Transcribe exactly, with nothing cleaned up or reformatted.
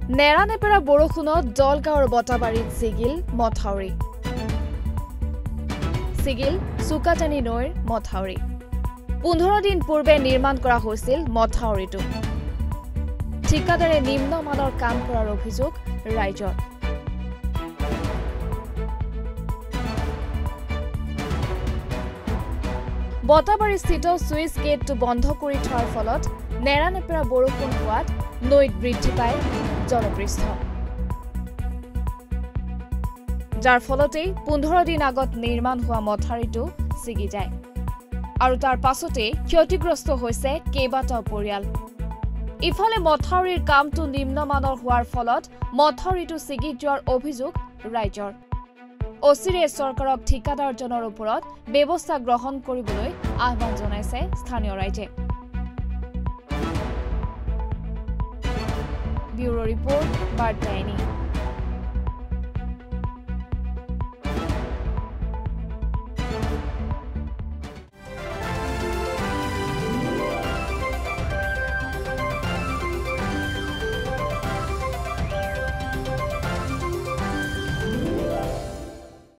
নেৰানেপেৰা বৰষুণত দলগাঁৱৰ বটাবাৰীত ছিগিল মথাউৰি ছিগিল চুকাটানী নৈৰ মথাউৰি পোন্ধৰ দিন পূৰ্বে নিৰ্মাণ কৰা হৈছিল মথাউৰিটো ঠিকাদাৰে নিম্নমানৰ কাম কৰাৰ অভিযোগ ৰাইজৰ বটাবাৰীস্থিত সুইচ গেটটো বন্ধ কৰি থোৱাৰ ফলত নেৰানেপেৰা বৰষুণ হোৱাত নৈত বৃদ্ধি পায় জলপৃষ্ঠ যাৰ ফলতে পোন্ধৰ দিন আগত নিৰ্মাণ হোৱা মথাউৰিটো ছিগি যায় আৰু তাৰ পাছতে ক্ষতিগ্ৰস্ত হৈছে কেইবাটাও পৰিয়াল ইফালে মথাউৰিৰ কামটো নিম্নমানৰ হোৱাৰ ফলত মথাউৰিটো ছিগি যোৱাৰ অভিযোগ ৰাইজৰ অচিৰে চৰকাৰক ঠিকাদাৰজনৰ ওপৰত ব্যৱস্থা গ্ৰহণ কৰিবলৈ আহ্বান জনাইছে স্থানীয় ৰাইজে ব্যুৰো ৰিপৰ্ট বাৰ্তা।